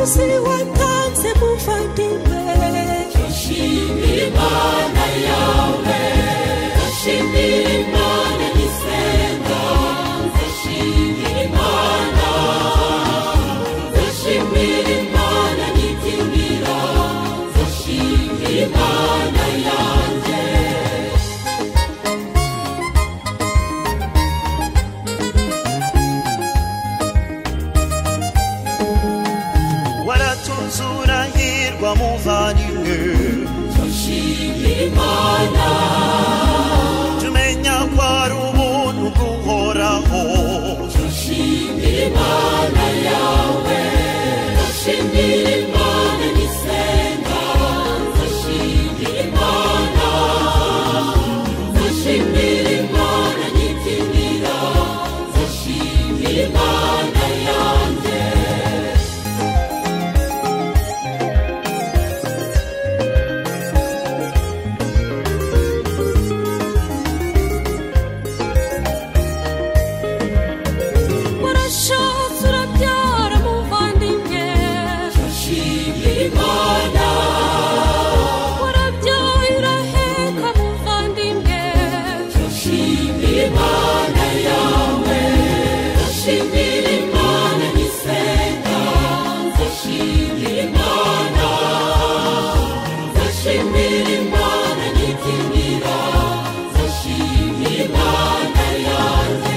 imbabazi watanze muvandimwe ndashimira Imana yawe ndashimira Imana nisenga ndashimira Imana ndashimira Imana nibyinira ndashimira Imana yanjye waratunzura hirwa muvandimwe ndashimira Imana tumenya ko ari ubuntu bw'uhoraho ndashimira Imana yawe ndashimira Imana nisenga ndashimira Imana ndashimira Imana nibyinira ndashimira Imana yanjye warashatse urabyara muvandimwe ndashimira Imana warabyaye uraheka muvandimwe ndashimira Imana yawe ndashimira Imana nisenga ndashimira Imana ndashimira Imana nibyinira ndashimira Imana yanjye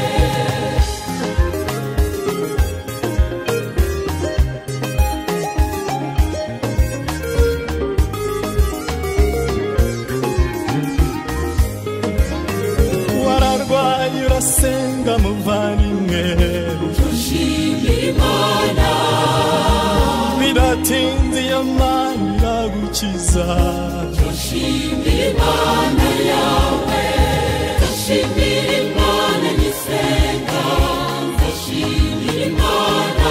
wararwaye urasenga muvandimwe ndashimira Imana biratinze iyo Mana iragukiza ndashimira Imana yawe ndashimira Imana nisenga ndashimira Imana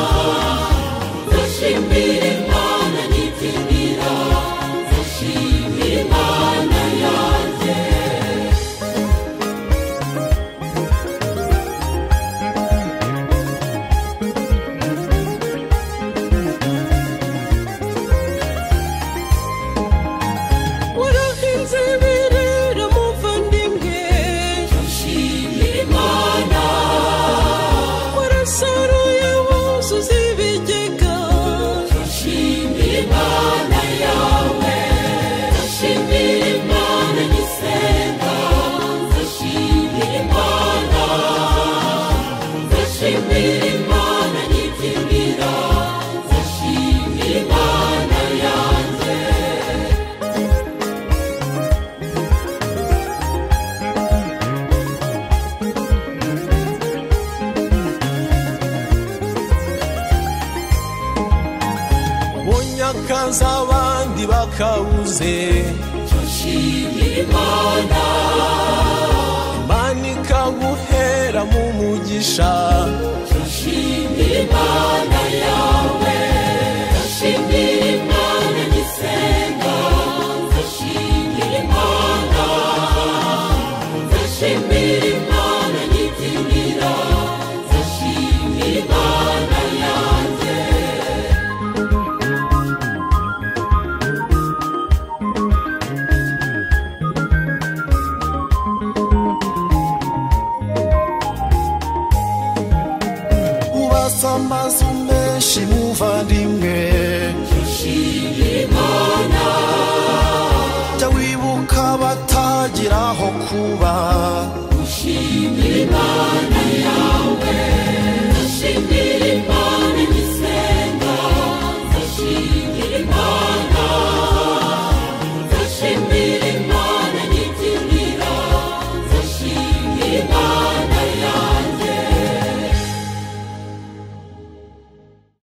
ndashimira Imana nibyinira ndashimira Imana yanjye warahinze birera muvandimwe ndashimira Imana warasaruye wuzuza ibigega ndashimira Imana yawe ndashimira Imana nisenga ndashimira Imana ndashimira Imana nibyinira ndashimira Imana yanjye bunyakaza abandi bakabuze ndashimira Imana Imana ikaguhera mu mugisha ndashimira Imana yawe ndashimira Imana nisenga ndashimira Imana ndashimira Imana nibyinira ndashimira Imana yanjye ubasa amazu menshi muvandimwe ndashimira Imana jya wibuka batagira aho kuba ndashimira Imana